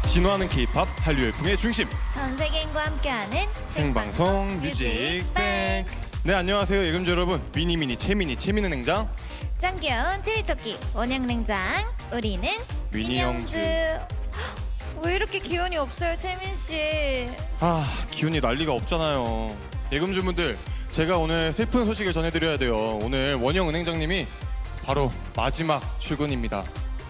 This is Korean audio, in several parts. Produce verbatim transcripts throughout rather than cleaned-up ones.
진화하는 K-팝 한류 열풍의 중심 전 세계인과 함께하는 생방송 뮤직뱅. 네, 안녕하세요 예금주 여러분. 미니미니 채미니 채미는 냉장 짱 귀여운 제이토끼 원영냉장. 우리는 미니영주. 왜 이렇게 기운이 없어요 채민씨? 아, 기운이 난리가 없잖아요. 예금주분들, 제가 오늘 슬픈 소식을 전해드려야 돼요. 오늘 원영 은행장님이 바로 마지막 출근입니다.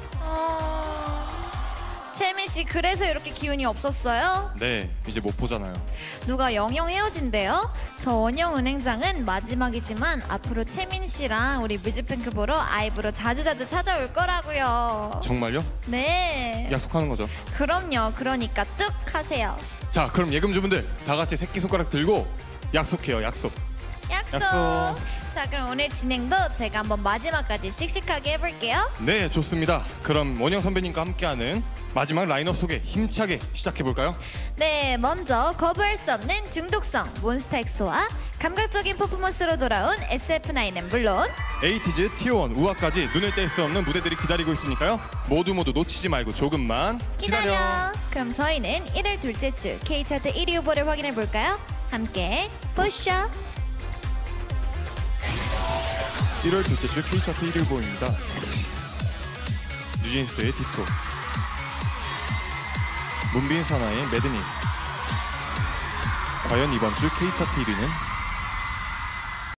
채민씨 그래서 이렇게 기운이 없었어요? 네, 이제 못 보잖아요. 누가 영영 헤어진대요? 저 원영 은행장은 마지막이지만 앞으로 채민씨랑 우리 뮤직뱅크 보러 아이브로 자주자주 찾아올 거라고요. 정말요? 네. 약속하는 거죠. 그럼요. 그러니까 뚝 하세요. 자, 그럼 예금주분들 다 같이 새끼손가락 들고 약속해요. 약속. 약속. 약속. 자, 그럼 오늘 진행도 제가 한번 마지막까지 씩씩하게 해볼게요. 네, 좋습니다. 그럼 원영 선배님과 함께하는 마지막 라인업 소개 힘차게 시작해볼까요? 네, 먼저 거부할 수 없는 중독성 몬스타엑소와 감각적인 퍼포먼스로 돌아온 에스에프나인은 물론 에이티즈, 티오원, 우아까지 눈을 뗄 수 없는 무대들이 기다리고 있으니까요. 모두 모두 놓치지 말고 조금만 기다려. 기다려. 그럼 저희는 일월 둘째 주 K차트 일 위 후보를 확인해 볼까요? 함께 보시죠. 일월 둘째 주 K차트 일 위 후보입니다. 뉴진스의 디토, 문빈 사나의 매드니스. 과연 이번 주 K차트 일 위는